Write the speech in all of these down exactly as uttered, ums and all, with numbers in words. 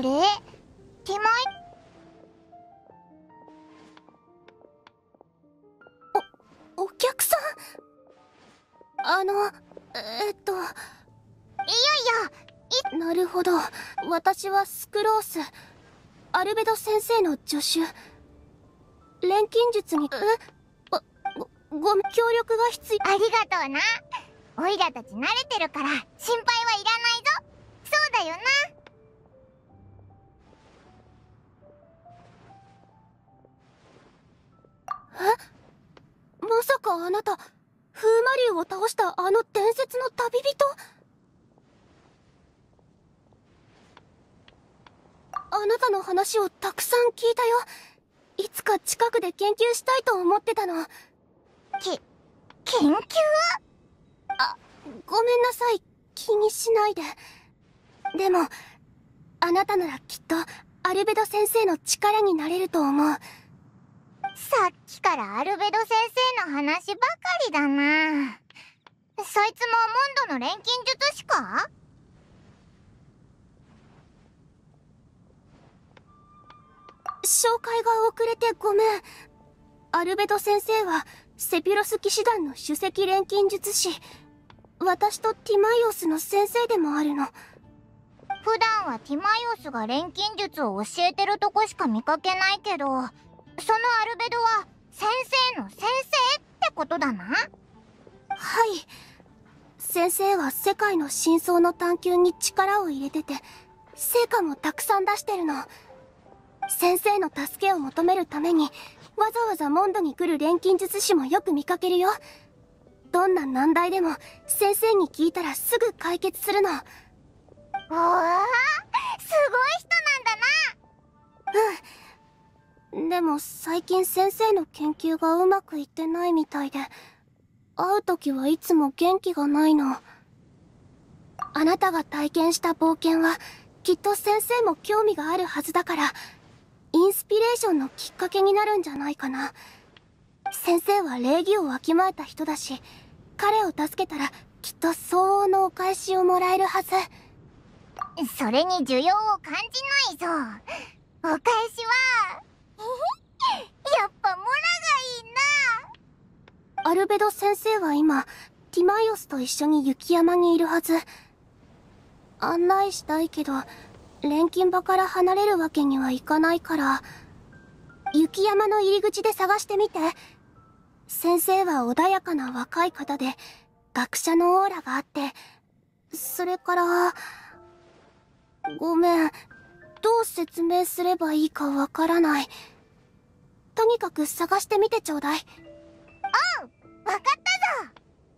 れ、手前。 お、お客さん。あの、えっと。いやいや、い、なるほど。私はスクロース。アルベド先生の助手。錬金術に、え、あ、ご、ご、協力が必要。 ありがとうな。オイラたち慣れてるから心配はいらないぞ。そうだよな。 え？まさかあなた、風魔竜を倒したあの伝説の旅人？あなたの話をたくさん聞いたよ。いつか近くで研究したいと思ってたの。 き、研究？ あ、ごめんなさい。気にしないで。でも、あなたならきっとアルベド先生の力になれると思う。 さっきからアルベド先生の話ばかりだな。そいつもモンドの錬金術師か？ 紹介が遅れてごめん。アルベド先生はセピュロス騎士団の首席錬金術師。私とティマイオスの先生でもあるの。 普段はティマイオスが錬金術を教えてるとこしか見かけないけど、そのアルベドは先生の先生ってことだな。はい。 先生は世界の真相の探求に力を入れてて、成果もたくさん出してるの。先生の助けを求めるためにわざわざモンドに来る錬金術師もよく見かけるよ。どんな難題でも先生に聞いたらすぐ解決するの。 おー、すごい人なんだな。うん。でも最近先生の研究がうまくいってないみたいで、会う時はいつも元気がないの。あなたが体験した冒険はきっと先生も興味があるはずだから、インスピレーションのきっかけになるんじゃないかな。先生は礼儀をわきまえた人だし、彼を助けたらきっと相応のお返しをもらえるはず。 それに需要を感じないぞ。お返しはやっぱモラがいいな。 アルベド先生は今ティマイオスと一緒に雪山にいるはず。案内したいけど錬金場から離れるわけにはいかないから、雪山の入り口で探してみて。先生は穏やかな若い方で学者のオーラがあって、それから、ごめん、どう説明すればいいかわからない。とにかく探してみてちょうだい。 おう、わかったぞ。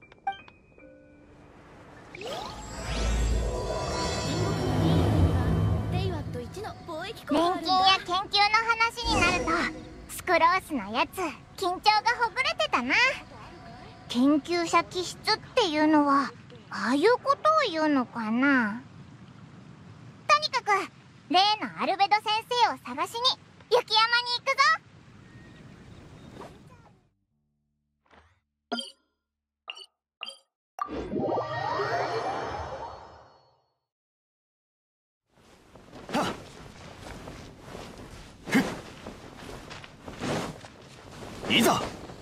錬金や研究の話になると、スクロースのやつ緊張がほぐれてたな。研究者気質っていうのはああいうことを言うのかな。とにかく例のアルベド先生を探しに雪山に行くぞ。 いざ。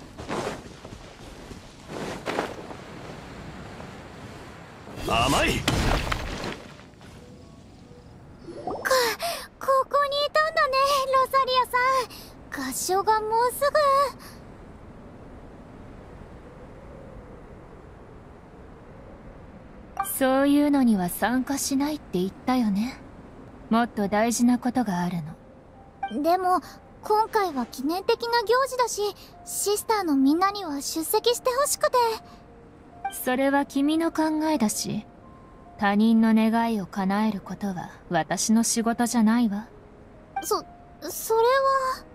甘い。 か、ここにいたんだね、ロサリアさん。合唱がもうすぐ。そういうのには参加しないって言ったよね。もっと大事なことがあるの。でも今回は記念的な行事だし、シスターのみんなには出席してほしくて。 それは君の考えだし、他人の願いを叶えることは私の仕事じゃないわ。 そ、それは。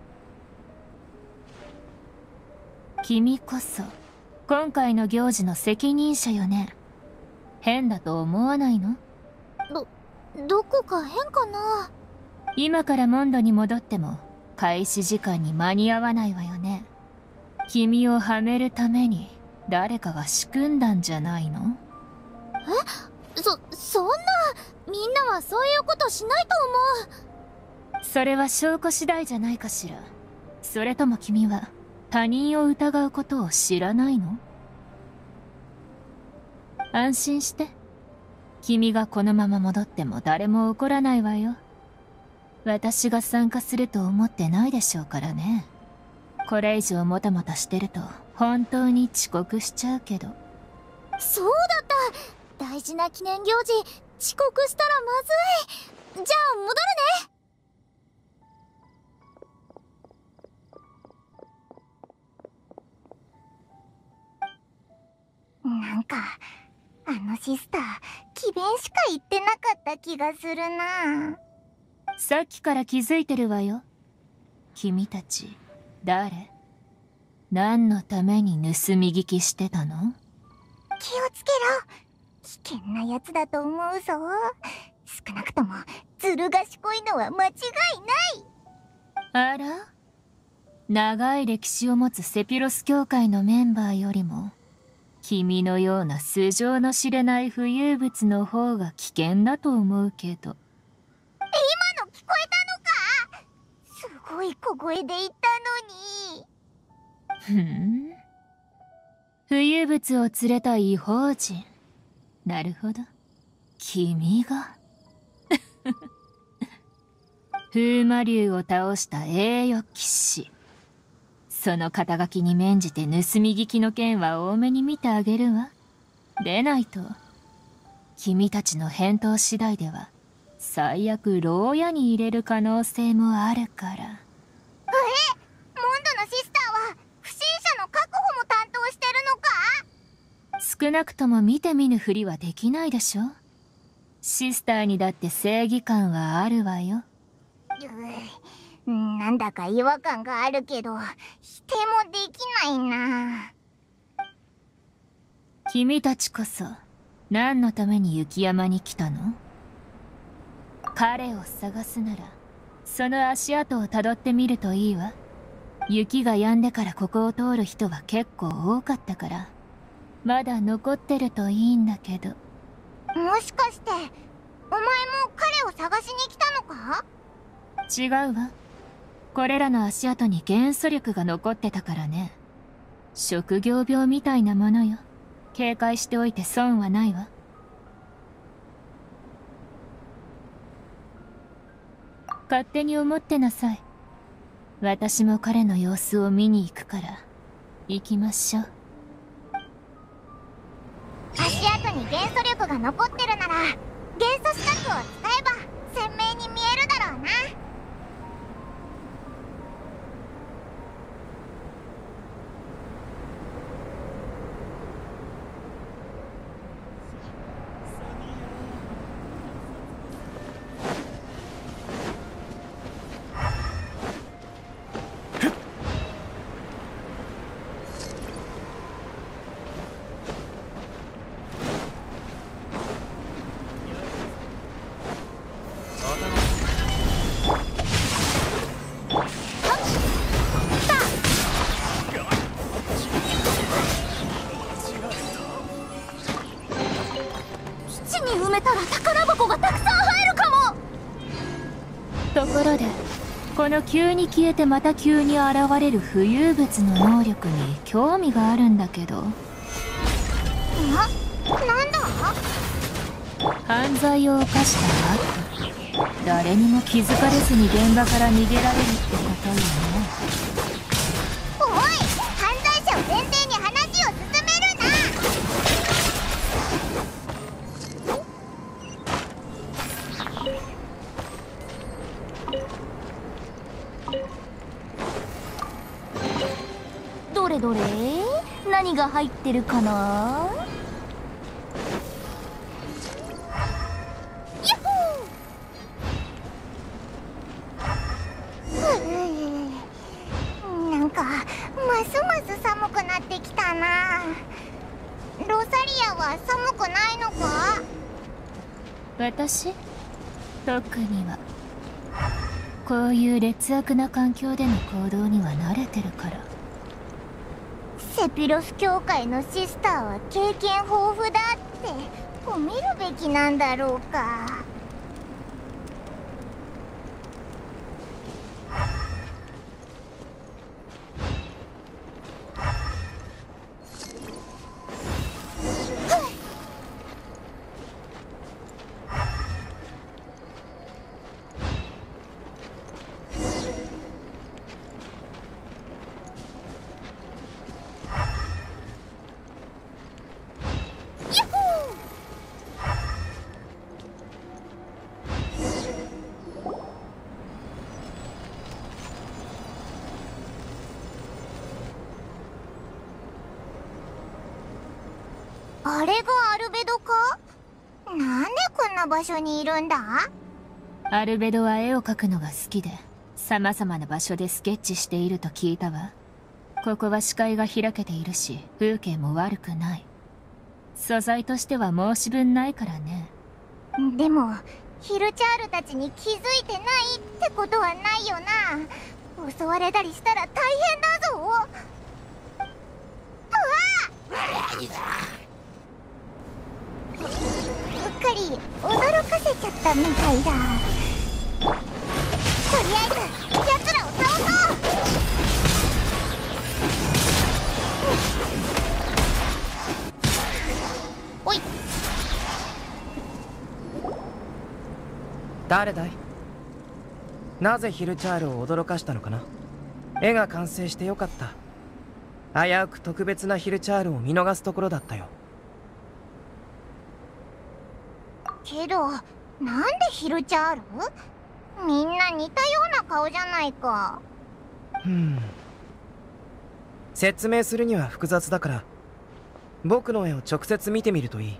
君こそ今回の行事の責任者よね。変だと思わないの？ ど、どこか変かな？ 今からモンドに戻っても開始時間に間に合わないわよね。君をはめるために誰かが仕組んだんじゃないの？ え？そ、そんな、 みんなはそういうことしないと思う。 それは証拠次第じゃないかしら。それとも君は他人を疑うことを知らないの？安心して。君がこのまま戻っても誰も怒らないわよ。私が参加すると思ってないでしょうからね。これ以上もたもたしてると本当に遅刻しちゃうけど。 そうだった。大事な記念行事遅刻したらまずい。じゃあ戻るね。なんかあのシスター詭弁しか言ってなかった気がするな。 さっきから気づいてるわよ。君たち誰？何のために盗み聞きしてたの？ 気をつけろ。危険なやつだと思うぞ。少なくともずる賢いのは間違いない。 あら？長い歴史を持つセピロス教会のメンバーよりも君のような素性の知れない浮遊物の方が危険だと思うけど。 今の聞こえたのか？すごい小声で言ったのに。 ふん。浮遊物を連れた異邦人。なるほど。君が。風魔竜を倒した栄誉騎士。その肩書きに免じて盗み聞きの件は多めに見てあげるわ。でないと君たちの返答次第では最悪牢屋に入れる可能性もあるから。え？モンドのシスターは不審者の確保も担当してるのか？ 少なくとも見て見ぬふりはできないでしょ。シスターにだって正義感はあるわよ。 うなんだか違和感があるけど否定もできないな。 君たちこそ何のために雪山に来たの？彼を探すならその足跡をたどってみるといいわ。雪が止んでからここを通る人は結構多かったからまだ残ってるといいんだけど。 もしかしてお前も彼を探しに来たのか？ 違うわ。これらの足跡に元素力が残ってたからね。職業病みたいなものよ。警戒しておいて損はないわ。勝手に思ってなさい。私も彼の様子を見に行くから行きましょう。 足跡に元素力が残ってるなら元素資格を使えば鮮明に見えるだろうな。 ところでこの急に消えてまた急に現れる浮遊物の能力に興味があるんだけど。 な、なんだ？ 犯罪を犯した後誰にも気づかれずに現場から逃げられるってことよね。 おい、犯罪者を前提に話を進めるな。 どれどれ、何が入ってるかな？ なんかますます寒くなってきたな。ロサリアは寒くないのか？ 私？特には。こういう劣悪な環境での行動には慣れてるから。 セピロス教会のシスターは経験豊富だって褒めるべきなんだろうか。 あれがアルベドか？なんでこんな場所にいるんだ？ アルベドは絵を描くのが好きで、様々な場所でスケッチしていると聞いたわ。ここは視界が開けているし、風景も悪くない。素材としては申し分ないからね。 でもヒルチャールたちに気づいてないってことはないよな。襲われたりしたら大変だぞ。うわっうっかり驚かせちゃったみたいだ。とりあえず奴らを倒そう。おい。 誰だい？なぜヒルチャールを驚かしたのかな？絵が完成してよかった。危うく特別なヒルチャールを見逃すところだったよ。 けどなんでヒルチャール？みんな似たような顔じゃないか。 ふん。説明するには複雑だから僕の絵を直接見てみるといい。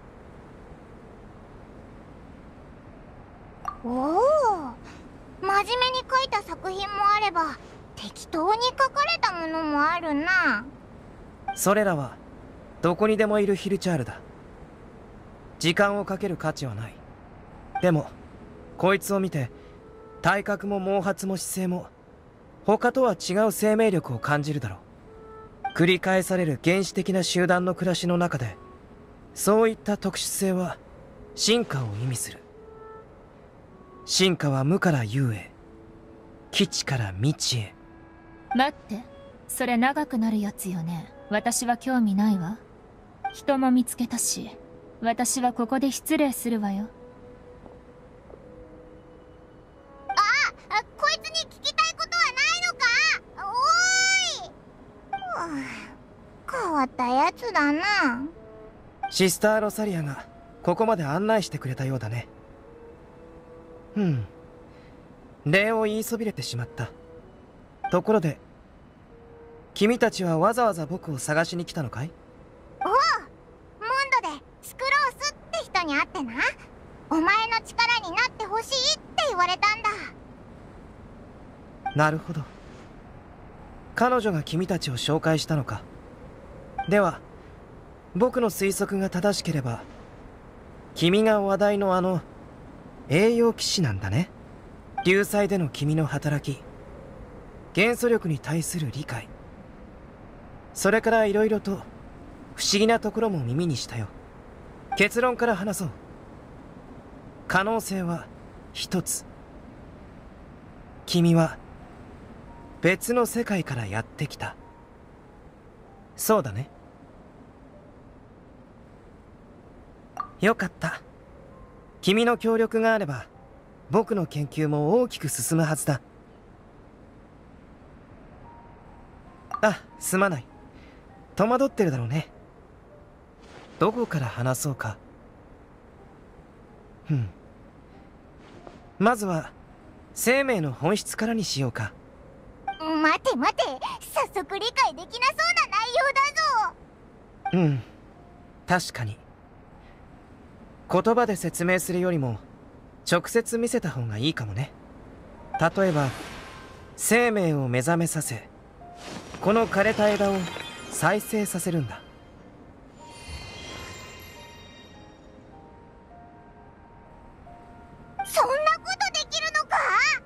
おお、真面目に描いた作品もあれば適当に描かれたものもあるな。 それらはどこにでもいるヒルチャールだ。時間をかける価値はない。でもこいつを見て体格も毛髪も姿勢も他とは違う生命力を感じるだろう。繰り返される原始的な集団の暮らしの中でそういった特殊性は進化を意味する。進化は無から有へ、基地から未知へ。 待って、それ長くなるやつよね。私は興味ないわ。人も見つけたし、私はここで失礼するわよ。 ああ、こいつに聞きたいことはないのか？おーい。変わったやつだな。 シスター・ロサリアがここまで案内してくれたようだね。うん。礼を言いそびれてしまった。ところで君たちはわざわざ僕を探しに来たのかい？ おう、モンドでスクロースって人に会ってな。お前の力になってほしいって言われたんだ。 なるほど。彼女が君たちを紹介したのか。では僕の推測が正しければ君が話題のあの栄養騎士なんだね。流祭での君の働き、元素力に対する理解、それから色々と不思議なところも耳にしたよ。結論から話そう。可能性は一つ。君は別の世界からやってきた。そうだね。よかった。君の協力があれば僕の研究も大きく進むはずだ。あ、すまない。戸惑ってるだろうね。どこから話そうか。ふん。まずは生命の本質からにしようか。 待て待て、早速理解できなそうな内容だぞ。 うん、確かに。言葉で説明するよりも直接見せた方がいいかもね。例えば生命を目覚めさせ、この枯れた枝を再生させるんだ。 そんなことできるのか？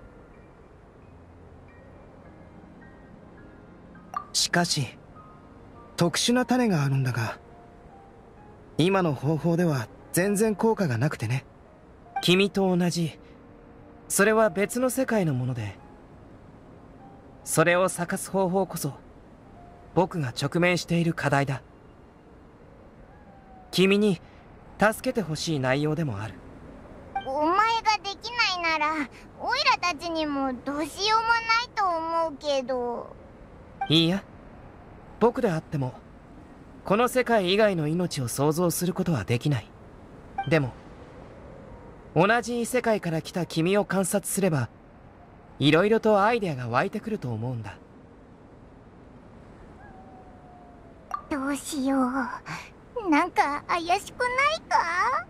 しかし特殊な種があるんだが、今の方法では全然効果がなくてね。君と同じ、それは別の世界のもので、それを咲かす方法こそ僕が直面している課題だ。君に助けてほしい内容でもある。 お前ができないならオイラたちにもどうしようもないと思うけど。 いいや、僕であってもこの世界以外の命を想像することはできない。でも同じ異世界から来た君を観察すればいろいろとアイデアが湧いてくると思うんだ。 どうしよう。 なんか怪しくないか？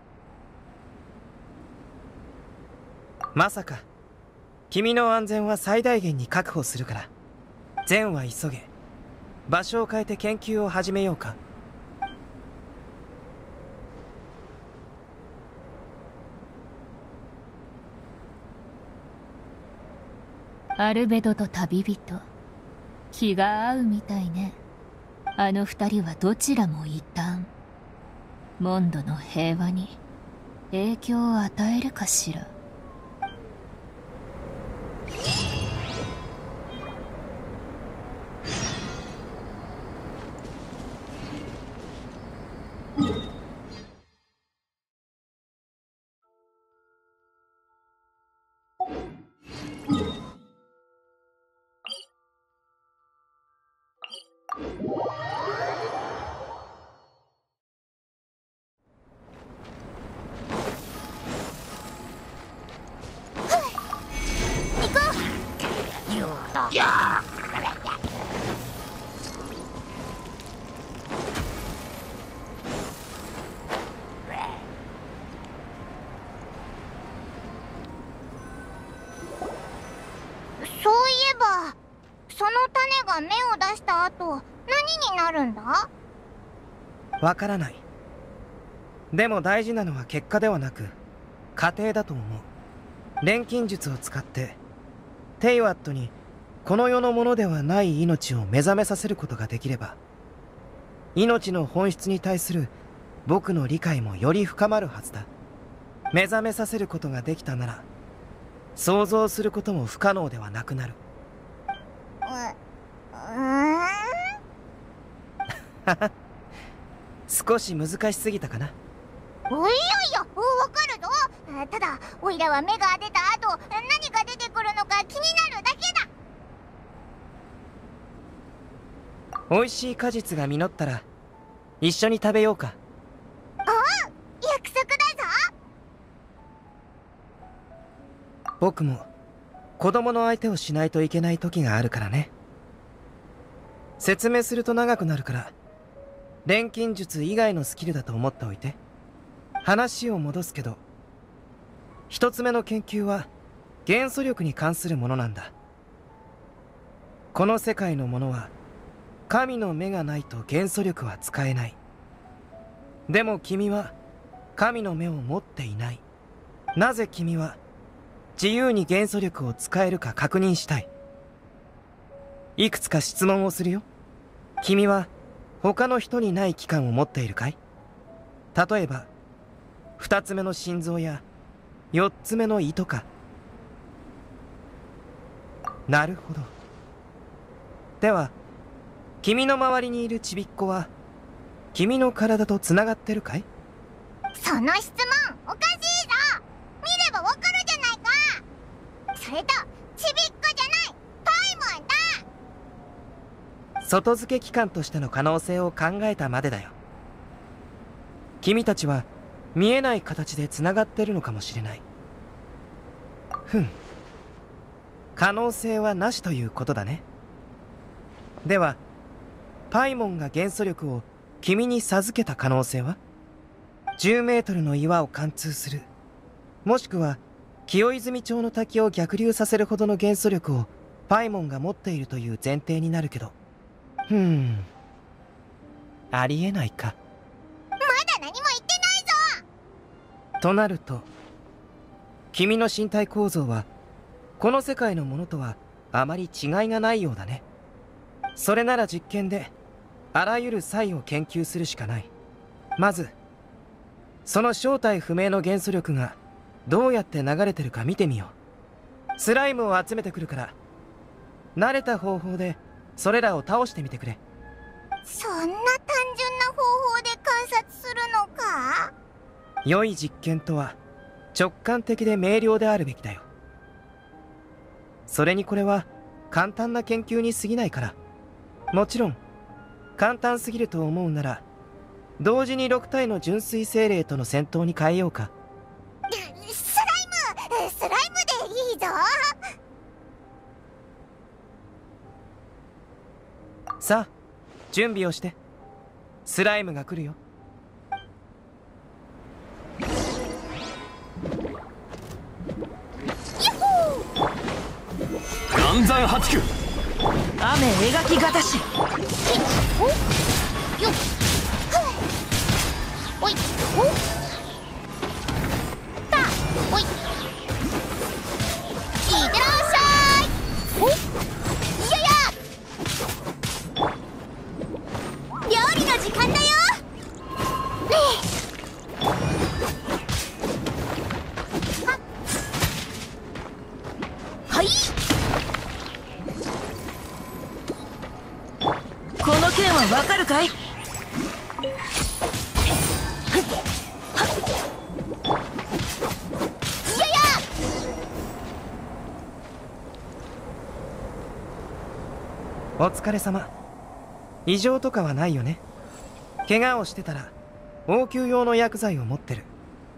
まさか君の安全は最大限に確保するから、善は急げ。場所を変えて研究を始めようか。 アルベドと旅人、気が合うみたいね。あの二人はどちらも異端。モンドの平和に影響を与えるかしら。 そういえば、その種が芽を出した後、何になるんだ？ わからない。でも大事なのは結果ではなく過程だと思う。錬金術を使ってテイワットにこの世のものではない命を目覚めさせることができれば、命の本質に対する僕の理解もより深まるはずだ。目覚めさせることができたなら、想像することも不可能ではなくなる。 う、うーん少し難しすぎたかな。 おいやいや、わかるぞ。ただ、おいらは芽が出た後、何が出てくるのか気になるだけだ。 美味しい果実が実ったら一緒に食べようか。 ああ、約束だぞ。 僕も子供の相手をしないといけない時があるからね。説明すると長くなるから錬金術以外のスキルだと思っておいて。話を戻すけど、一つ目の研究は元素力に関するものなんだ。この世界のものは神の目がないと元素力は使えない。でも君は神の目を持っていない。なぜ君は自由に元素力を使えるか確認したい。いくつか質問をするよ。君は他の人にない器官を持っているかい？例えば二つ目の心臓や四つ目の胃とか。なるほど。では君の周りにいるちびっこは君の体とつながってるかい？ その質問おかしいぞ。見ればわかるじゃないか。それとちびっこじゃない、パイモンだ。 外付け機関としての可能性を考えたまでだよ。君たちは見えない形でつながってるのかもしれない。ふん、可能性はなしということだね。ではパイモンが元素力を君に授けた可能性は？じゅうメートルの岩を貫通する、もしくは清泉町の滝を逆流させるほどの元素力をパイモンが持っているという前提になるけど、ふーん、ありえないか。 まだ何も言ってないぞ。 となると君の身体構造はこの世界のものとはあまり違いがないようだね。それなら実験であらゆる際を研究するしかない。まずその正体不明の元素力がどうやって流れてるか見てみよう。スライムを集めてくるから、慣れた方法でそれらを倒してみてくれ。 そんな単純な方法で観察するのか？ 良い実験とは直感的で明瞭であるべきだよ。それにこれは簡単な研究に過ぎないから。もちろん簡単すぎると思うなら同時にろく体の純粋精霊との戦闘に変えようか。 スライムスライムでいいぞ。 さあ準備をして。スライムが来るよ。 弾はちきゅう。 雨描きがたし。 およっおいおたおいいってらっしゃい。おいやや料理の時間だよ。ねえはい。 この件はわかるかい？ お疲れ様。異常とかはないよね。怪我をしてたら応急用の薬剤を持ってる。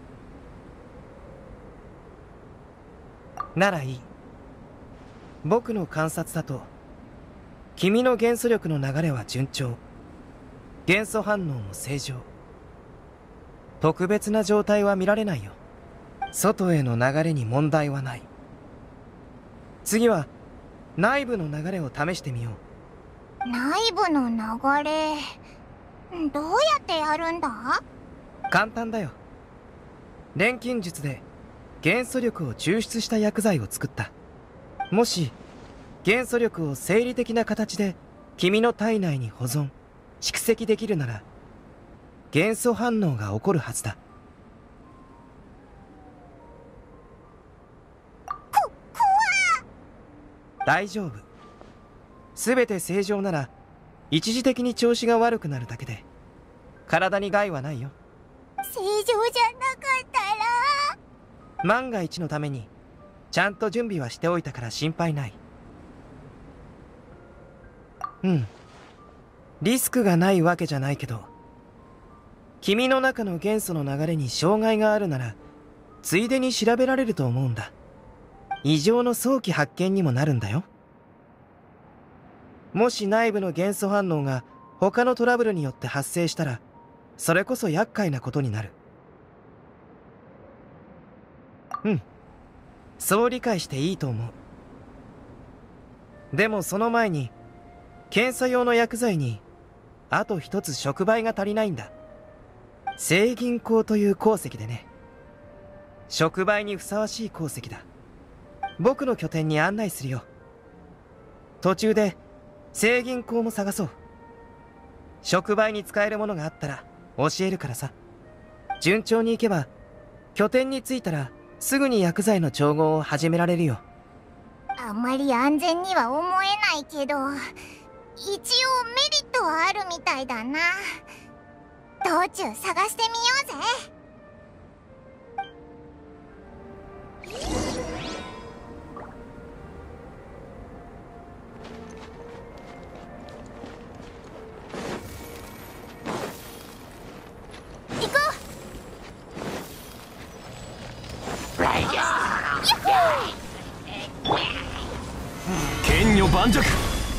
ならいい。僕の観察だと君の元素力の流れは順調、元素反応も正常、特別な状態は見られないよ。外への流れに問題はない。次は内部の流れを試してみよう。 内部の流れ、どうやってやるんだ？ 簡単だよ。錬金術で元素力を抽出した薬剤を作った。もし元素力を生理的な形で君の体内に保存蓄積できるなら元素反応が起こるはずだ。 こ、怖っ。 大丈夫。全て正常なら一時的に調子が悪くなるだけで体に害はないよ。 正常じゃなかったら万が一のためにちゃんと準備はしておいたから心配ない。うん、リスクがないわけじゃないけど、君の中の元素の流れに障害があるならついでに調べられると思うんだ。異常の早期発見にもなるんだよ。もし内部の元素反応が他のトラブルによって発生したらそれこそ厄介なことになる。うん、そう理解していいと思う。でもその前に検査用の薬剤にあと一つ触媒が足りないんだ。青銀鉱という鉱石でね。触媒にふさわしい鉱石だ。僕の拠点に案内するよ。途中で青銀鉱も探そう。触媒に使えるものがあったら教えるからさ。順調にいけば拠点に着いたらすぐに薬剤の調合を始められるよ。 あんまり安全には思えないけど一応メリットはあるみたいだな。道中探してみようぜ。行こう。 剣女盤石。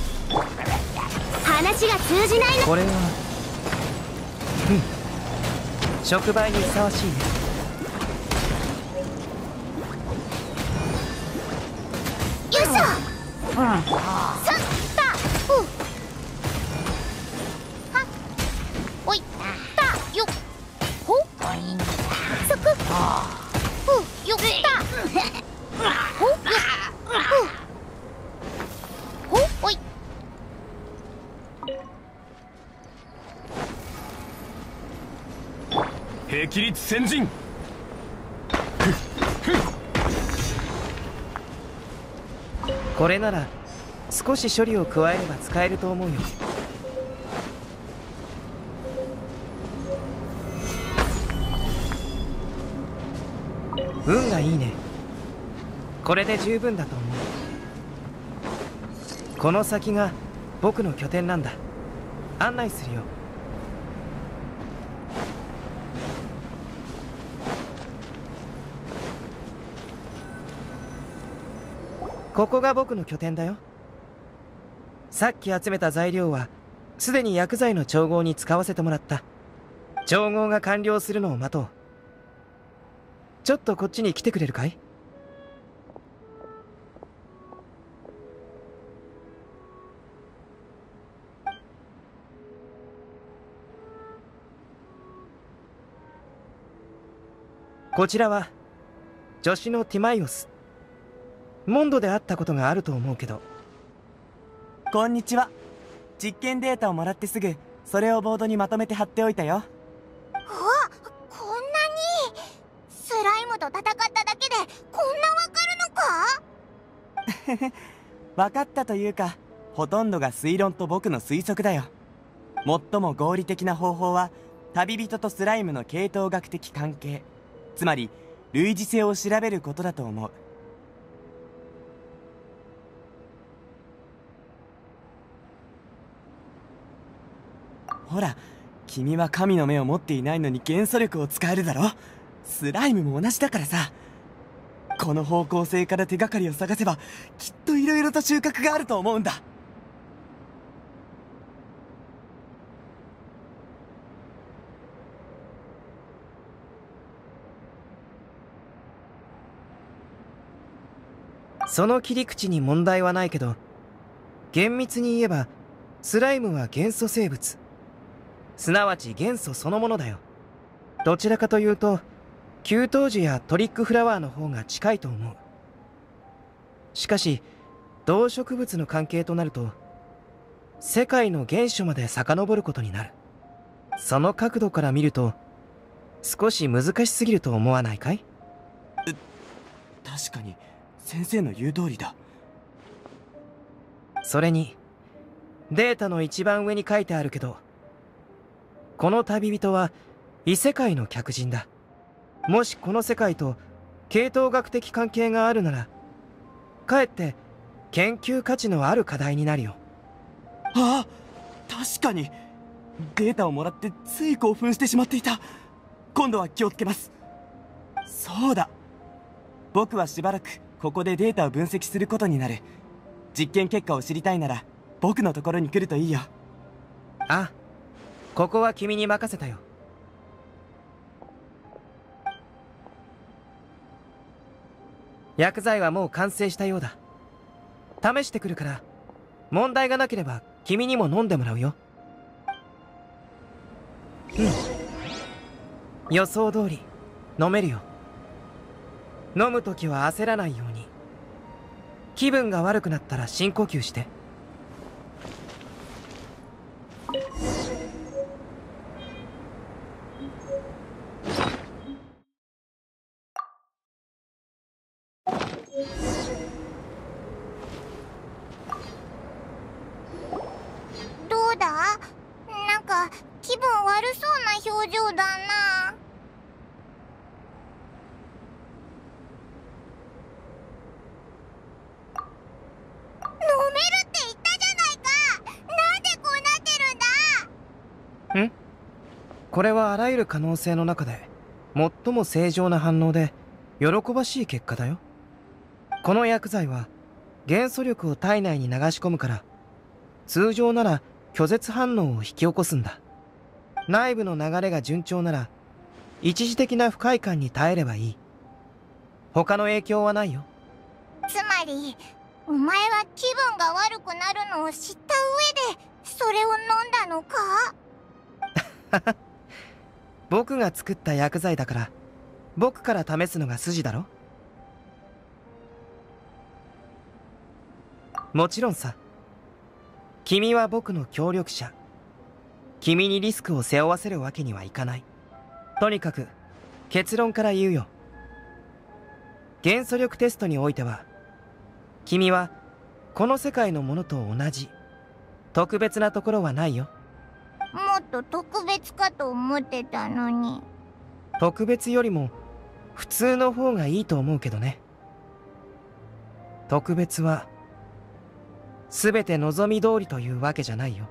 話が通じないの。 これはうん触媒にふさわしいね。 よいしょ。さったおはおいたよほそくおよったほよほほおい霹靂先陣。 これなら少し処理を加えれば使えると思うよ。運がいいね。これで十分だと思う。この先が僕の拠点なんだ。案内するよ。ここが僕の拠点だよ。さっき集めた材料はすでに薬剤の調合に使わせてもらった。調合が完了するのを待とう。ちょっとこっちに来てくれるかい？ こちらは助手のティマイオス。モンドで会ったことがあると思うけど。 こんにちは。実験データをもらってすぐそれをボードにまとめて貼っておいたよ。 あ、こんなにスライムと戦っただけでこんなわかるのか？ 分かったというか、ほとんどが推論と僕の推測だよ。最も合理的な方法は旅人とスライムの系統学的関係、つまり類似性を調べることだと思う。ほら、君は神の目を持っていないのに元素力を使えるだろ。スライムも同じだからさ。この方向性から手がかりを探せばきっといろいろと収穫があると思うんだ。 その切り口に問題はないけど、厳密に言えばスライムは元素生物、すなわち元素そのものだよ。どちらかというと給湯樹やトリックフラワーの方が近いと思う。しかし動植物の関係となると世界の原初まで遡ることになる。その角度から見ると少し難しすぎると思わないかい？ 確かに先生の言う通りだ。 それにデータの一番上に書いてあるけど、この旅人は異世界の客人だ。もしこの世界と系統学的関係があるなら、かえって研究価値のある課題になるよ。 ああ、確かにデータをもらってつい興奮してしまっていた。今度は気をつけます。そうだ、僕はしばらくここでデータを分析することになる。実験結果を知りたいなら僕のところに来るといいよ。 あ、ここは君に任せたよ。薬剤はもう完成したようだ。試してくるから、問題がなければ君にも飲んでもらうよ。うん、予想通り飲めるよ。飲むときは焦らないように。気分が悪くなったら深呼吸して。 どうだ？なんか気分悪そうな表情だな。飲めるって言ったじゃないか。なんでこうなってるんだ？ ん？これはあらゆる可能性の中で最も正常な反応で喜ばしい結果だよ。この薬剤は元素力を体内に流し込むから、通常なら拒絶反応を引き起こすんだ。内部の流れが順調なら一時的な不快感に耐えればいい。他の影響はないよ。 つまりお前は気分が悪くなるのを知った上でそれを飲んだのか？ 僕が作った薬剤だから僕から試すのが筋だろ。もちろんさ。君は僕の協力者。君にリスクを背負わせるわけにはいかない。とにかく結論から言うよ。元素力テストにおいては君はこの世界のものと同じ。特別なところはないよ。 もっと特別かと思ってたのに。 特別よりも普通の方がいいと思うけどね。特別は全て望み通りというわけじゃないよ。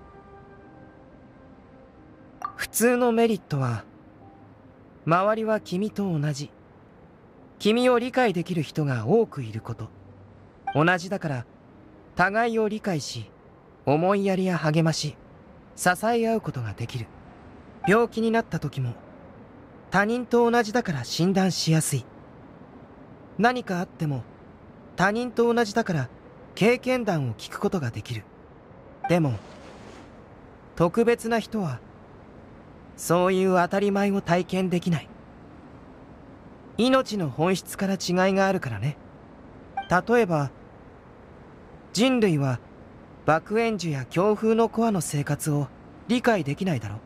普通のメリットは、周りは君と同じ。君を理解できる人が多くいること。同じだから、互いを理解し、思いやりや励まし、支え合うことができる。病気になった時も、他人と同じだから診断しやすい。何かあっても、他人と同じだから、経験談を聞くことができる。でも、特別な人は、そういう当たり前を体験できない。 命の本質から違いがあるからね。例えば人類は爆炎樹や強風のコアの生活を理解できないだろう。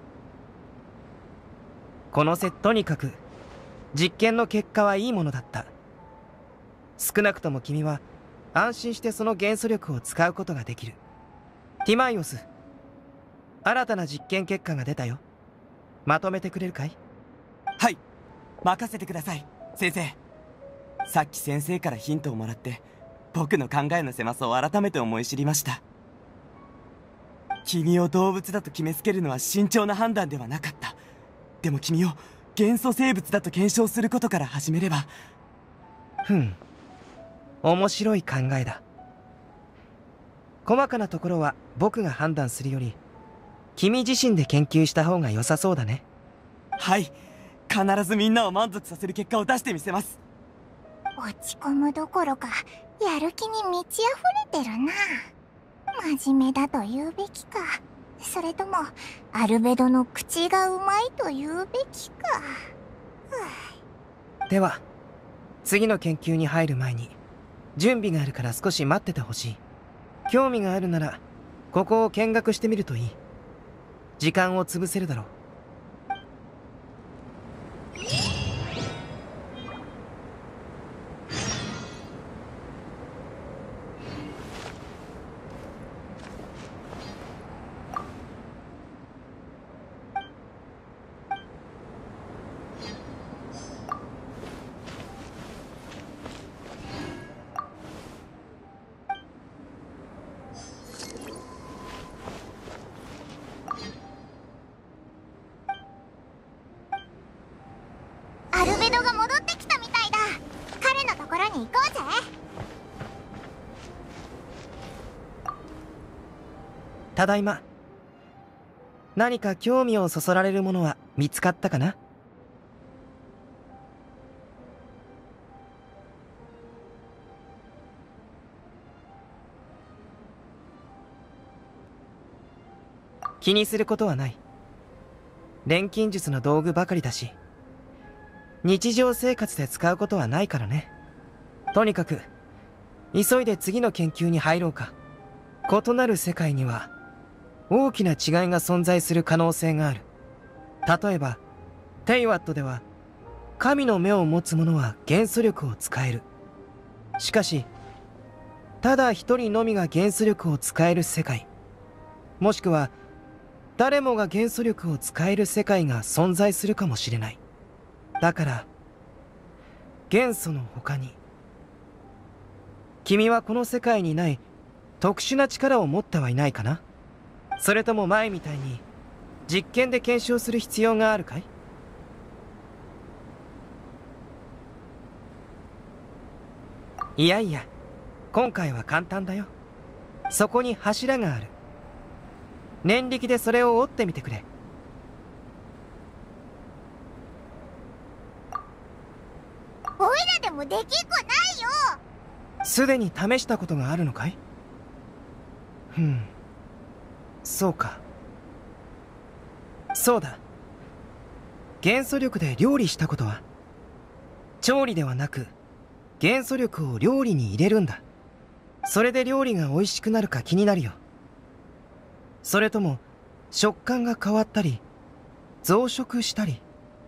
このセット、とにかく実験の結果はいいものだった。少なくとも君は安心してその元素力を使うことができる。ティマイオス、新たな実験結果が出たよ。まとめてくれるかい？ はい、任せてください先生。さっき先生からヒントをもらって僕の考えの狭さを改めて思い知りました。君を動物だと決めつけるのは慎重な判断ではなかった。でも君を元素生物だと検証することから始めれば。 ふん、面白い考えだ。細かなところは僕が判断するより君自身で研究した方が良さそうだね。 はい、必ずみんなを満足させる結果を出してみせます。 落ち込むどころかやる気に満ち溢れてるな。真面目だと言うべきか、それともアルベドの口がうまいと言うべきか。 では次の研究に入る前に準備があるから少し待っててほしい。興味があるならここを見学してみるといい。時間を潰せるだろう。 アルベドが戻ってきたみたいだ。彼のところに行こうぜ。 ただいま。何か興味をそそられるものは見つかったかな？気にすることはない。錬金術の道具ばかりだし日常生活で使うことはないからね。とにかく急いで次の研究に入ろうか。異なる世界には大きな違いが存在する可能性がある。例えばテイワットでは神の目を持つ者は元素力を使える。しかしただ一人のみが元素力を使える世界、もしくは誰もが元素力を使える世界が存在するかもしれない。だから元素の他に君はこの世界にない特殊な力を持ってはいないかな？それとも前みたいに実験で検証する必要があるかい？いやいや、今回は簡単だよ。そこに柱がある。念力でそれを折ってみてくれ。 おいらでもできっこないよ。 すでに試したことがあるのかい？ふん、そうか。そうだ、元素力で料理したことは？調理ではなく元素力を料理に入れるんだ。それで料理が美味しくなるか気になるよ。それとも食感が変わったり増殖したり。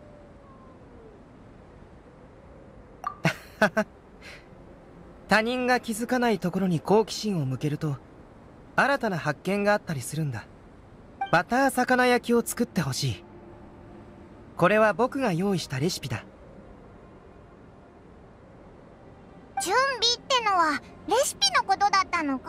他人が気づかないところに好奇心を向けると新たな発見があったりするんだ。バター魚焼きを作ってほしい。これは僕が用意したレシピだ。 準備ってのはレシピのことだったのか？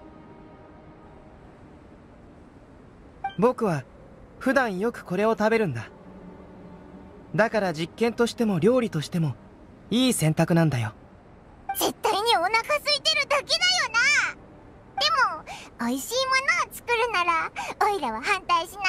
僕は普段よくこれを食べるんだ。だから実験としても料理としてもいい選択なんだよ。 絶対にお腹空いてるだけだよな。でも美味しいものを作るならオイラは反対しないぞ。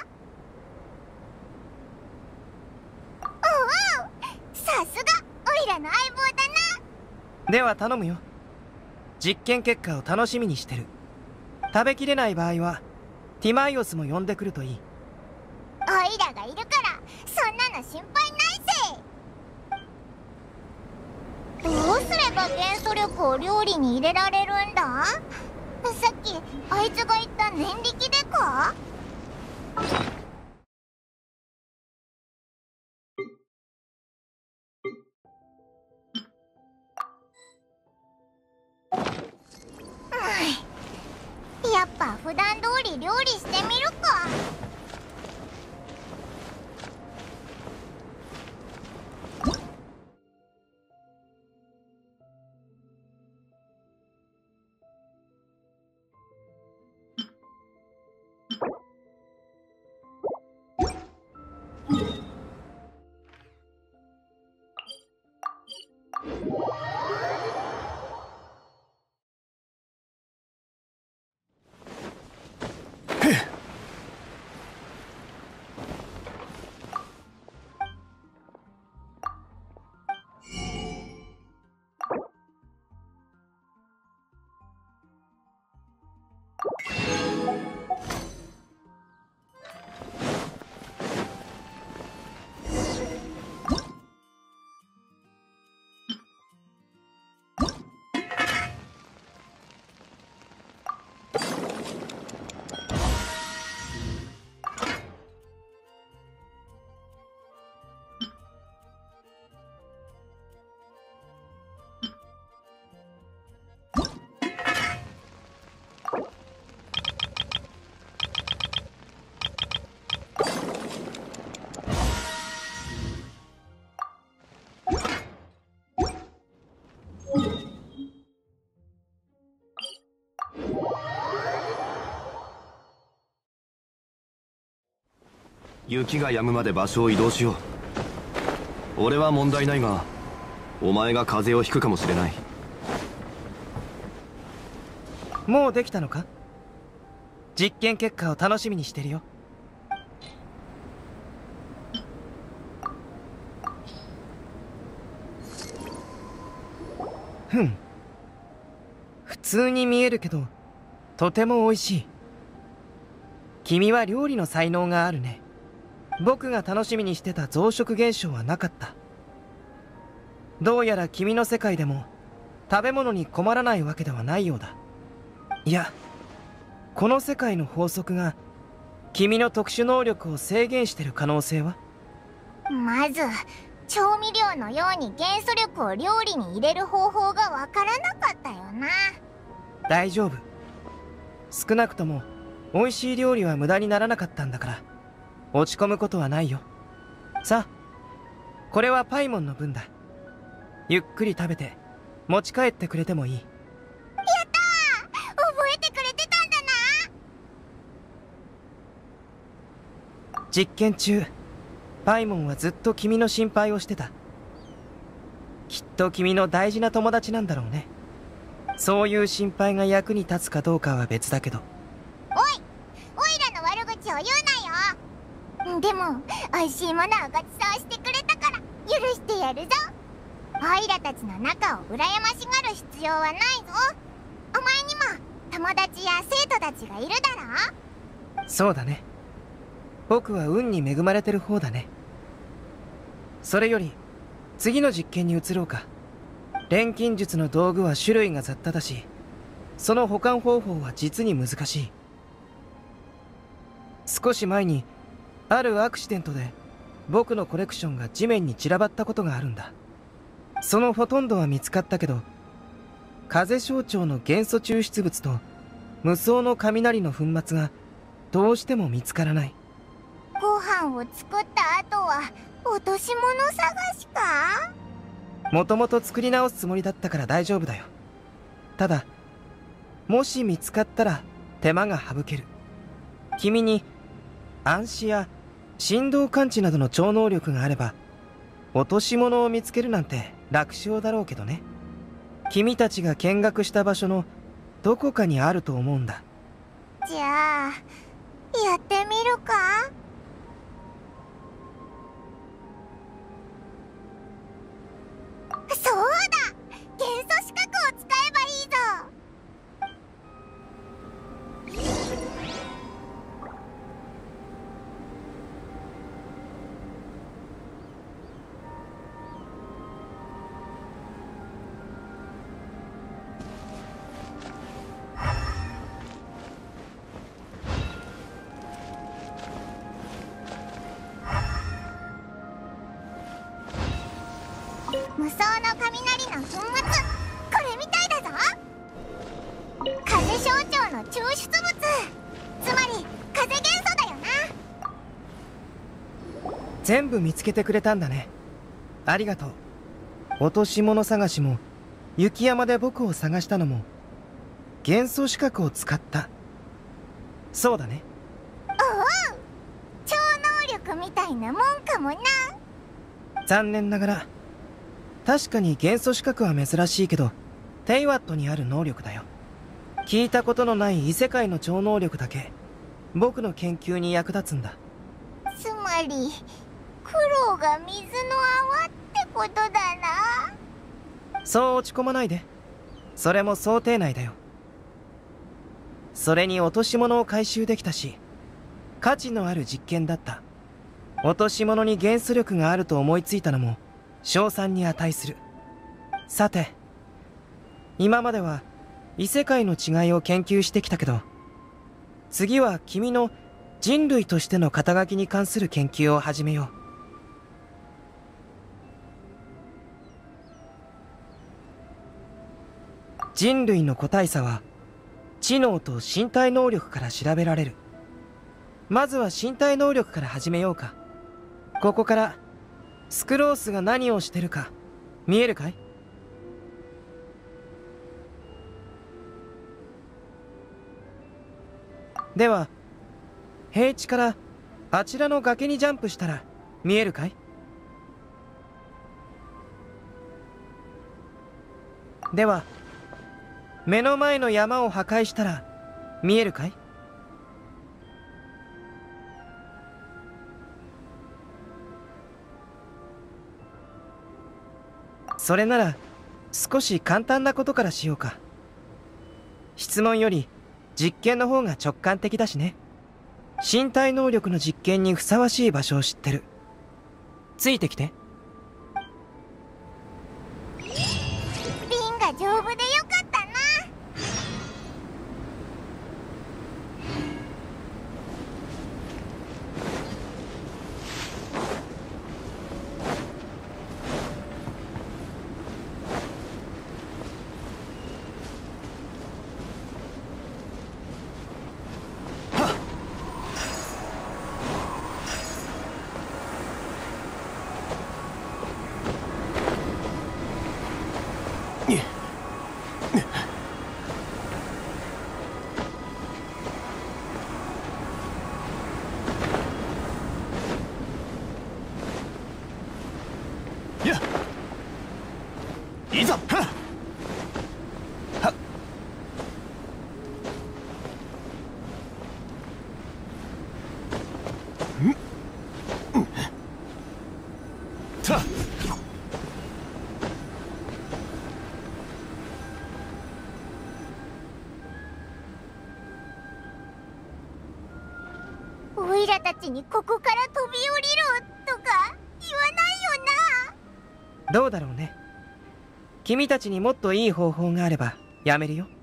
おお、さすがオイラの相棒だな。 では頼むよ。実験結果を楽しみにしてる。食べきれない場合はティマイオスも呼んでくるといい。 オイラがいるからそんなの心配ないぜ。 すれば元素力を料理に入れられるんだ？さっきあいつが言った念力でか？うん、やっぱ普段通り料理してみるか。 雪が止むまで場所を移動しよう。俺は問題ないが、お前が風邪をひくかもしれない。 もうできたのか？実験結果を楽しみにしてるよ。ふん、普通に見えるけどとても美味しい。君は料理の才能があるね。僕が楽しみにしてた増殖現象はなかった。どうやら君の世界でも食べ物に困らないわけではないようだ。いや、この世界の法則が君の特殊能力を制限してる可能性は？ まず調味料のように元素力を料理に入れる方法がわからなかったよな。 大丈夫。少なくとも美味しい料理は無駄にならなかったんだから落ち込むことはないよ。さあ、これはパイモンの分だ。ゆっくり食べて持ち帰ってくれてもいい。やったー！覚えてくれてたんだな。 実験中パイモンはずっと君の心配をしてた。きっと君の大事な友達なんだろうね。そういう心配が役に立つかどうかは別だけど。 おい、おいらの悪口を言うなよ。でも美味しいものをごちそうしてくれたから許してやるぞ。おいらたちの仲を羨ましがる必要はないぞ。お前にも友達や生徒たちがいるだろ。 そうだね。僕は運に恵まれてる方だね。それより次の実験に移ろうか。錬金術の道具は種類が雑多だし、その保管方法は実に難しい。少し前にあるアクシデントで僕のコレクションが地面に散らばったことがあるんだ。そのほとんどは見つかったけど、風象徴の元素抽出物と無双の雷の粉末がどうしても見つからない。 ご飯を作った後は落とし物探しか？ もともと作り直すつもりだったから大丈夫だよ。ただもし見つかったら手間が省ける。君に暗視や振動感知などの超能力があれば落とし物を見つけるなんて楽勝だろうけどね。君たちが見学した場所のどこかにあると思うんだ。 じゃあやってみるか？そうだ！元素資格を使えばいいぞ。 無双の雷の粉末、これみたいだぞ。風象徴の抽出物、つまり風元素だよな。 全部見つけてくれたんだね。ありがとう。落とし物探しも雪山で僕を探したのも元素視覚を使った。そうだね。 おお、超能力みたいなもんかもな。 残念ながら確かに元素視覚は珍しいけどテイワットにある能力だよ。聞いたことのない異世界の超能力だけ僕の研究に役立つんだ。 つまり苦労が水の泡ってことだな。 そう落ち込まないで。それも想定内だよ。それに落とし物を回収できたし価値のある実験だった。落とし物に元素力があると思いついたのも称賛に値する。さて、今までは異世界の違いを研究してきたけど、次は君の人類としての肩書きに関する研究を始めよう。人類の個体差は知能と身体能力から調べられる。まずは身体能力から始めようか。ここからスクロースが何をしてるか見えるかい？では平地からあちらの崖にジャンプしたら見えるかい？では目の前の山を破壊したら見えるかい？それなら少し簡単なことからしようか。質問より実験の方が直感的だしね。身体能力の実験にふさわしい場所を知ってる。ついてきて。 瓶が丈夫でよかったな。 いざ！はっ！はっ！ん？うん。たっ！ オイラたちにここから飛び降りろとか言わないよな。 どうだろうね。君たちにもっといい方法があればやめるよ。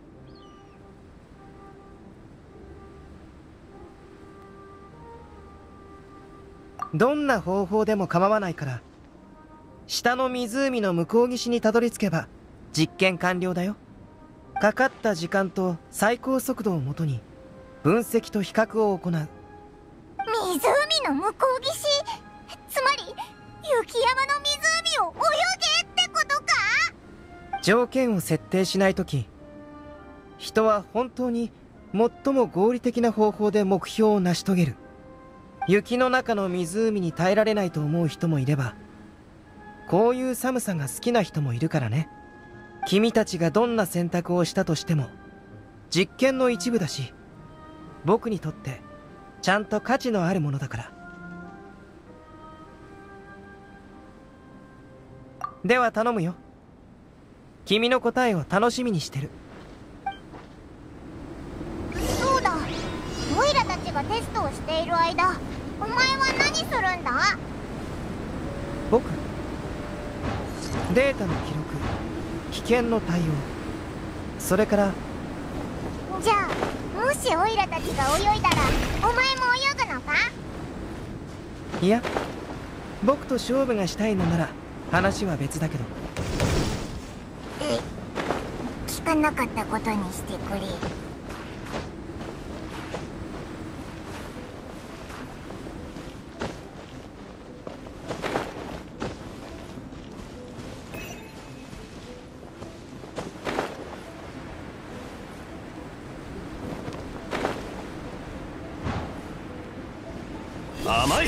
どんな方法でも構わないから下の湖の向こう岸にたどり着けば実験完了だよ。かかった時間と最高速度をもとに分析と比較を行う。 湖の向こう岸、つまり雪山の湖を泳げってことか？ 条件を設定しないとき、人は本当に最も合理的な方法で目標を成し遂げる。雪の中の湖に耐えられないと思う人もいれば、こういう寒さが好きな人もいるからね。君たちがどんな選択をしたとしても実験の一部だし、僕にとってちゃんと価値のあるものだから。では頼むよ。君の答えを楽しみにしてる。 そうだ、オイラたちがテストをしている間、お前は何するんだ？ 僕、データの記録、危険の対応、それから。 じゃあもしオイラたちが泳いだらお前も泳ぐのか？ いや、僕と勝負がしたいのなら話は別だけど。 かなかったことにしてくれ。 甘い。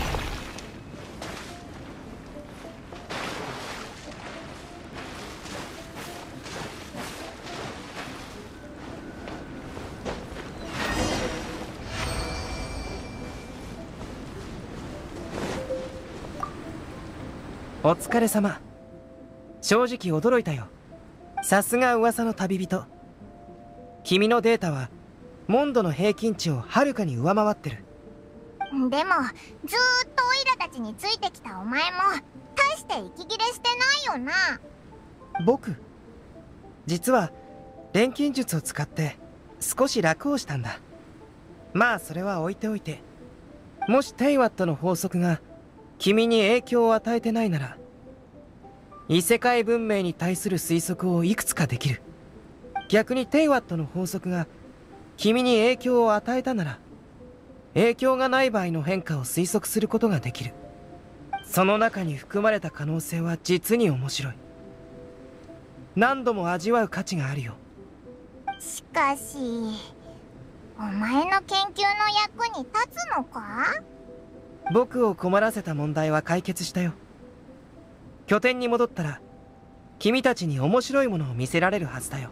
お疲れ様。正直驚いたよ。さすが噂の旅人。君のデータはモンドの平均値をはるかに上回ってる。 でもずーっとオイラたちについてきたお前も大して息切れしてないよな。 僕実は錬金術を使って少し楽をしたんだ。まあそれは置いておいて、もしテイワットの法則が君に影響を与えてないなら、異世界文明に対する推測をいくつかできる。逆にテイワットの法則が君に影響を与えたなら、影響がない場合の変化を推測することができる。その中に含まれた可能性は実に面白い。何度も味わう価値があるよ。 しかしお前の研究の役に立つのか？ 僕を困らせた問題は解決したよ。拠点に戻ったら君たちに面白いものを見せられるはずだよ。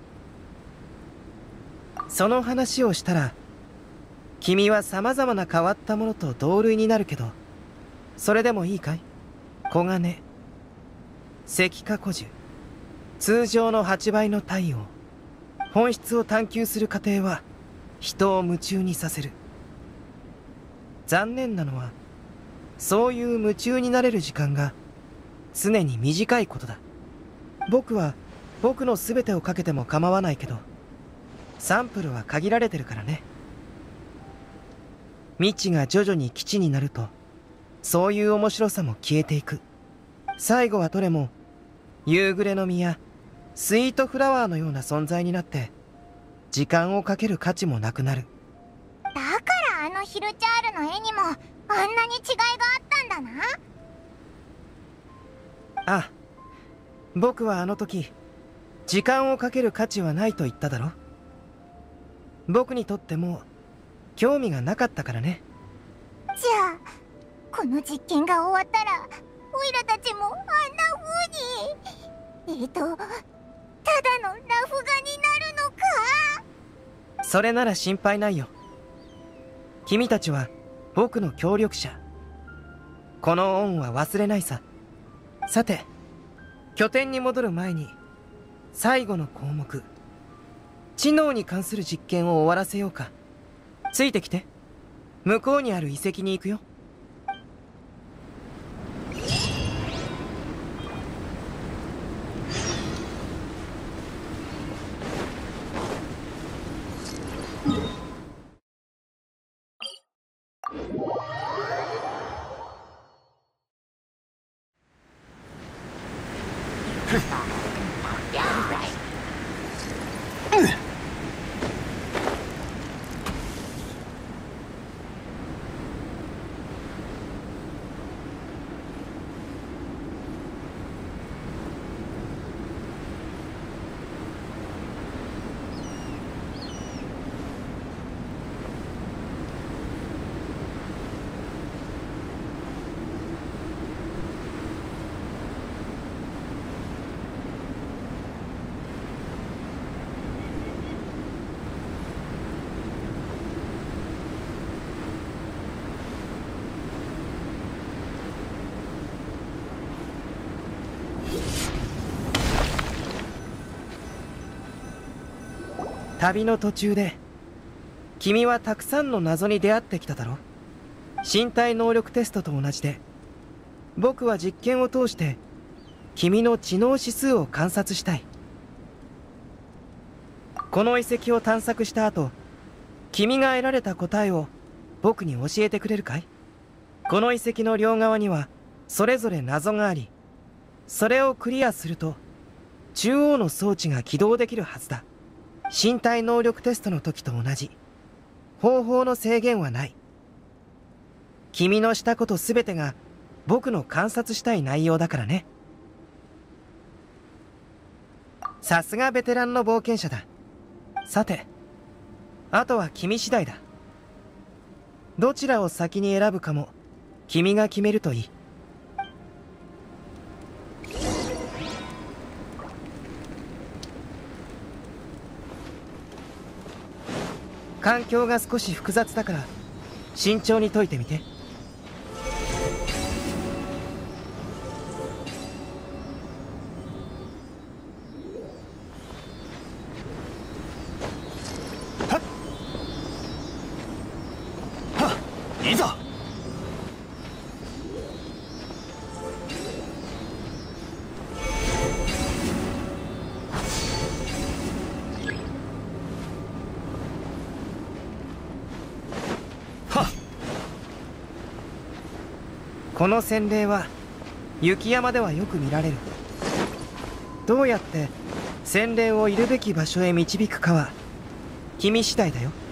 その話をしたら君は様々な変わったものと同類になるけど、それでもいいかい？黄金、石化古樹、通常のはちばいの太陽。本質を探求する過程は人を夢中にさせる。残念なのはそういう夢中になれる時間が常に短いことだ。僕は僕の全てをかけても構わないけど、サンプルは限られてるからね。未知が徐々に基地になると、そういう面白さも消えていく。最後はどれも夕暮れの実やスイートフラワーのような存在になって、時間をかける価値もなくなる。 だからあのヒルチャールの絵にもあんなに違いがあったんだな。 ああ、僕はあの時時間をかける価値はないと言っただろ。僕にとっても興味がなかったからね。 じゃあこの実験が終わったらオイラたちもあんな風にえっとただのラフ画になるのか？ それなら心配ないよ。君たちは僕の協力者。この恩は忘れないさ。さて、拠点に戻る前に最後の項目、知能に関する実験を終わらせようか。ついてきて。向こうにある遺跡に行くよ。旅の途中で君はたくさんの謎に出会ってきただろ。身体能力テストと同じで、僕は実験を通して君の知能指数を観察したい。この遺跡を探索した後、君が得られた答えを僕に教えてくれるかい？この遺跡の両側にはそれぞれ謎があり、それをクリアすると中央の装置が起動できるはずだ。身体能力テストの時と同じ。方法の制限はない。君のしたこと全てが僕の観察したい内容だからね。さすがベテランの冒険者だ。さて、あとは君次第だ。どちらを先に選ぶかも君が決めるといい。環境が少し複雑だから慎重に解いてみて。 いざ。 この洗礼は雪山ではよく見られる。どうやって洗礼をいるべき場所へ導くかは君次第だよ。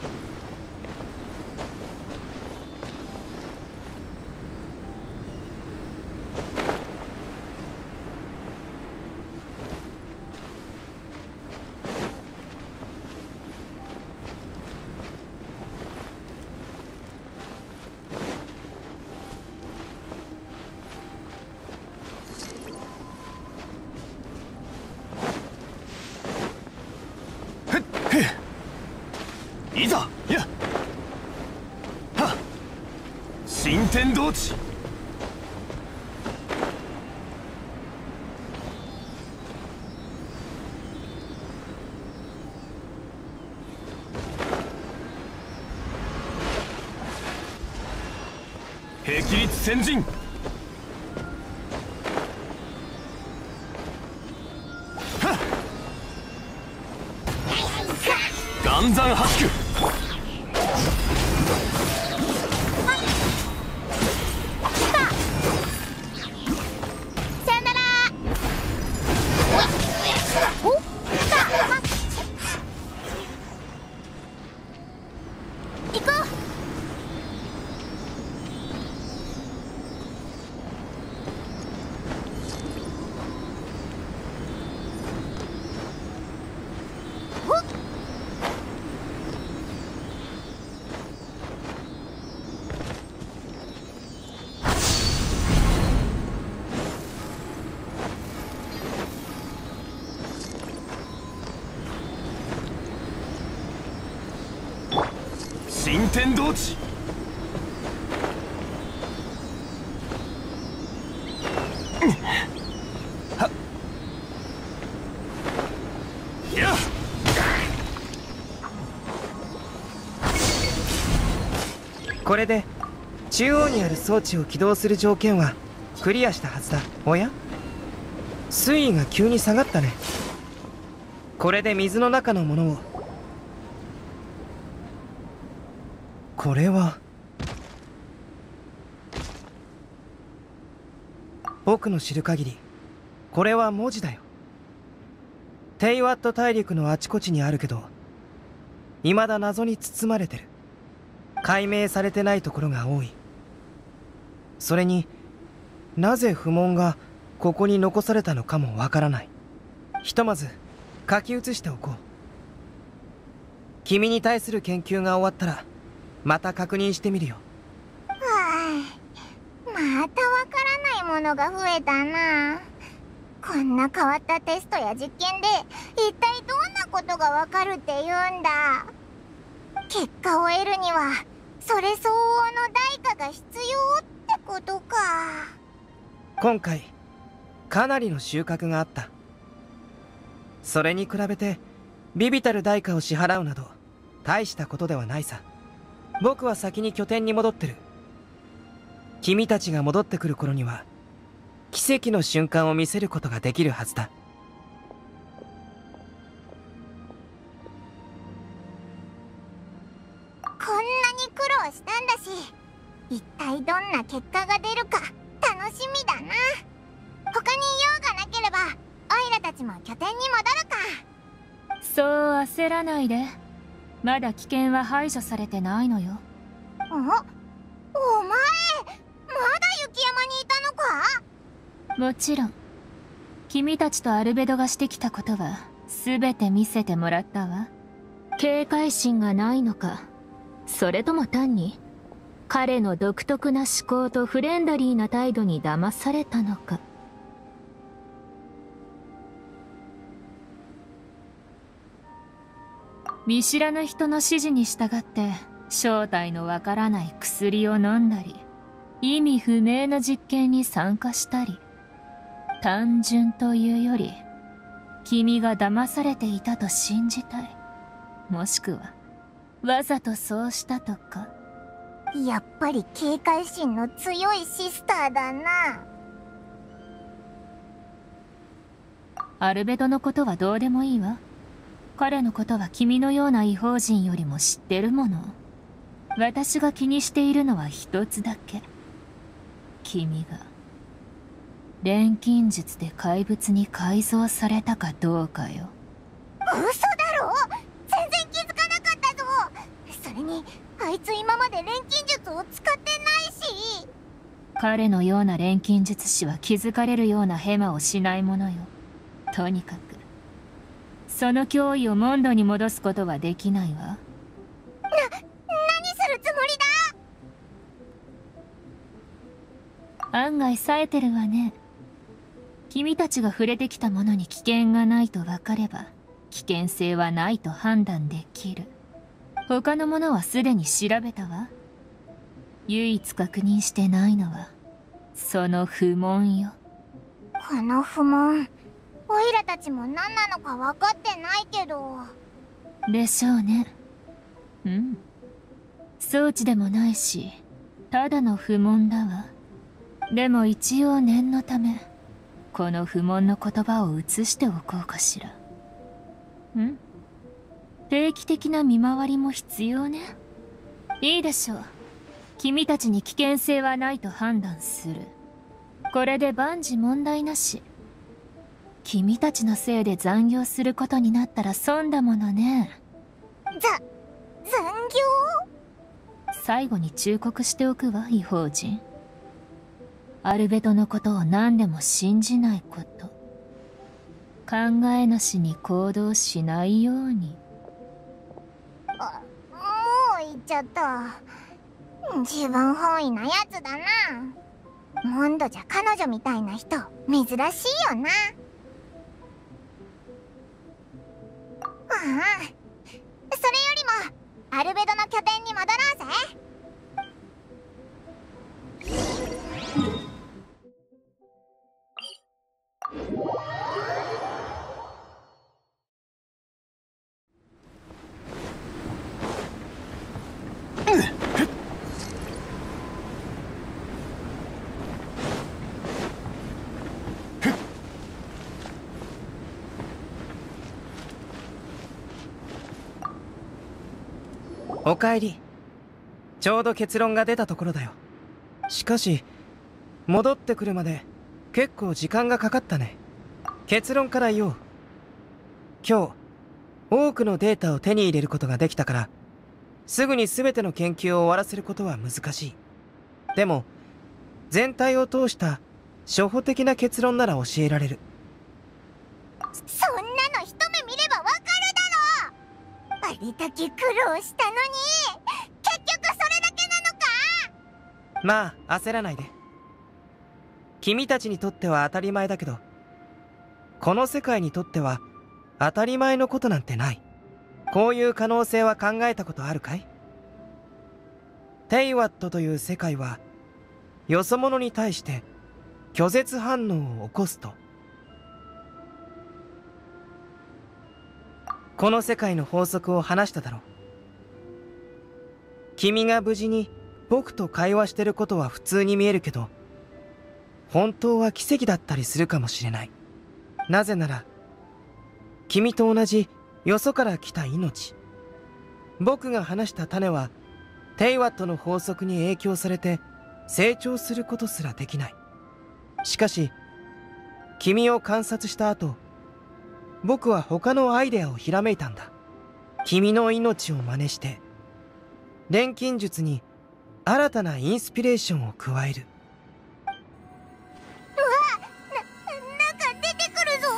いざ。やっはっ新天道地。霹靂先陣。はっ岩山八九。新天道地。はっやっこれで中央にある装置を起動する条件はクリアしたはずだ。おや、水位が急に下がったね。これで水の中のものを。これは僕の知る限りこれは文字だよ。テイワット大陸のあちこちにあるけど未だ謎に包まれてる。解明されてないところが多い。それになぜ不問がここに残されたのかもわからない。ひとまず書き写しておこう。君に対する研究が終わったらまた確認してみるよ。 はあ、またわからないものが増えたな。こんな変わったテストや実験で一体どんなことがわかるって言うんだ。結果を得るにはそれ相応の代価が必要ってことか。 今回かなりの収穫があった。それに比べて微々たる代価を支払うなど大したことではないさ。僕は先に拠点に戻ってる。君たちが戻ってくる頃には奇跡の瞬間を見せることができるはずだ。 こんなに苦労したんだし、一体どんな結果が出るか楽しみだな。他に用がなければ合イラたちも拠点に戻るか。 そう焦らないで。まだ危険は排除されてないのよ。 お、お前まだ雪山にいたのか？ もちろん。君たちとアルベドがしてきたことは全て見せてもらったわ。警戒心がないのか、それとも単に彼の独特な思考とフレンドリーな態度に騙されたのか。見知らぬ人の指示に従って正体のわからない薬を飲んだり、意味不明な実験に参加したり、単純というより君が騙されていたと信じたい。もしくはわざとそうしたとか。 やっぱり警戒心の強いシスターだな。 アルベドのことはどうでもいいわ。彼のことは君のような異邦人よりも知ってるもの。私が気にしているのは一つだけ。君が錬金術で怪物に改造されたかどうかよ。 嘘だろ？全然気づかなかったぞ。それにあいつ今まで錬金術を使ってないし。 彼のような錬金術師は気づかれるようなヘマをしないものよ。とにかくその脅威をモンドに戻すことはできないわ。な、 何するつもりだ？案外冴えてるわね。君たちが触れてきたものに危険がないと分かれば危険性はないと判断できる。他のものはすでに調べたわ。唯一確認してないのはその不問よ。 この不問、オイラたちも何なのか分かってないけど。 でしょうね。うん。装置でもないし、ただの不問だわ。でも一応念のため、この不問の言葉を移しておこうかしら。ん？定期的な見回りも必要ね。いいでしょう。君たちに危険性はないと判断する。これで万事問題なし。君たちのせいで残業することになったら損だものね。 ざ、残業？ 最後に忠告しておくわ、異邦人。アルベドのことを何でも信じないこと。考えなしに行動しないように。 あ、もう言っちゃった。自分本位なやつだな。モンドじゃ彼女みたいな人珍しいよな。ああ、それよりもアルベドの拠点に戻ろうぜ。 おかえり。ちょうど結論が出たところだよ。しかし戻ってくるまで結構時間がかかったね。結論から言おう。今日多くのデータを手に入れることができたから、すぐに全ての研究を終わらせることは難しい。でも全体を通した初歩的な結論なら教えられる。 そんなの一目見ればわかるだろ。あれだけ苦労したのに結局それだけなのか？ まあ焦らないで。君たちにとっては当たり前だけど、この世界にとっては当たり前のことなんてない。こういう可能性は考えたことあるかい？テイワットという世界はよそ者に対して拒絶反応を起こすと。この世界の法則を話しただろう。君が無事に僕と会話してることは普通に見えるけど、本当は奇跡だったりするかもしれない。なぜなら君と同じよそから来た命。僕が話した種はテイワットの法則に影響されて成長することすらできない。しかし君を観察した後、 僕は他のアイデアをひらめいたんだ。君の命を真似して錬金術に新たなインスピレーションを加える。 うわ、な、なんか出てくるぞ。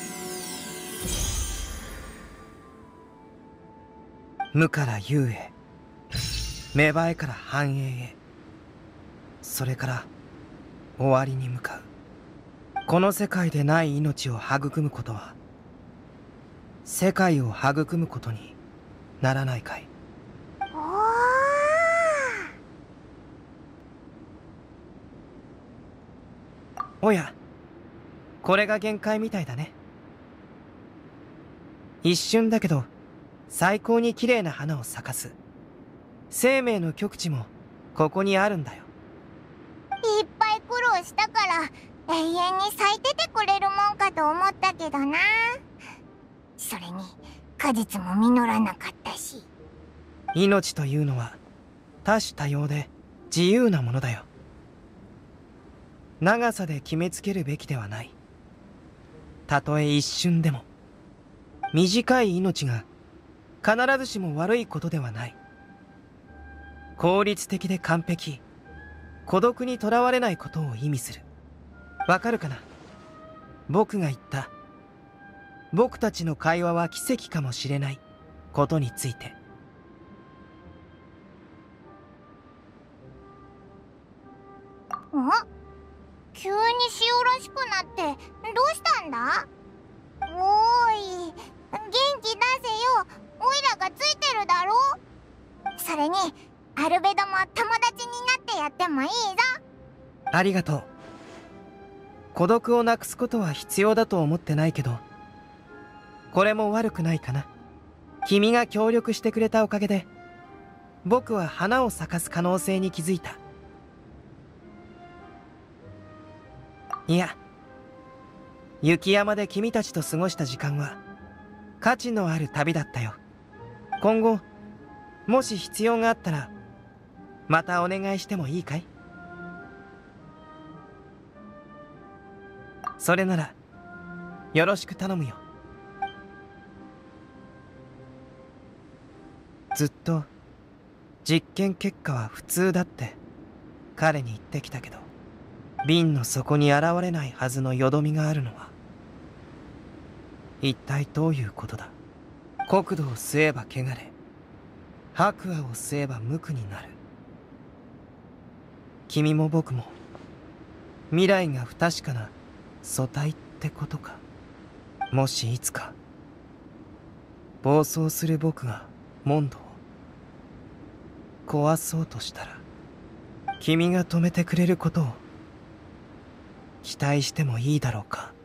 無から有へ、芽生えから繁栄へ、それから終わりに向かう。この世界でない命を育むことは世界を育むことにならないかい。おや、これが限界みたいだね。一瞬だけど最高に綺麗な花を咲かす生命の極地もここにあるんだよ。 いっぱい苦労したから永遠に咲いててくれるもんかと思ったけどな。それに果実も実らなかったし。 命というのは多種多様で自由なものだよ。長さで決めつけるべきではない。たとえ一瞬でも短い命が必ずしも悪いことではない。効率的で完璧、孤独にとらわれないことを意味する。わかるかな？僕が言った僕たちの会話は奇跡かもしれないことについて。 ん？急に塩らしくなってどうしたんだ？おーい、元気出せよ。オイラがついてるだろ。それにアルベドも友達になってやってもいいぞ。 ありがとう。孤独をなくすことは必要だと思ってないけど、これも悪くないかな。君が協力してくれたおかげで僕は花を咲かす可能性に気づいた。いや、雪山で君たちと過ごした時間は価値のある旅だったよ。今後もし必要があったらまたお願いしてもいいかい？それならよろしく頼むよ。ずっと実験結果は普通だって彼に言ってきたけど、瓶の底に現れないはずのよどみがあるのは一体どういうことだ？国土を吸えば汚れ、白亜を吸えば無垢になる。君も僕も未来が不確かな素体ってことか。もしいつか暴走する僕がモンドを壊そうとしたら、君が止めてくれることを期待してもいいだろうか。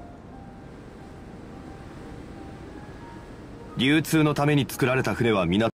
流通のために作られた船は港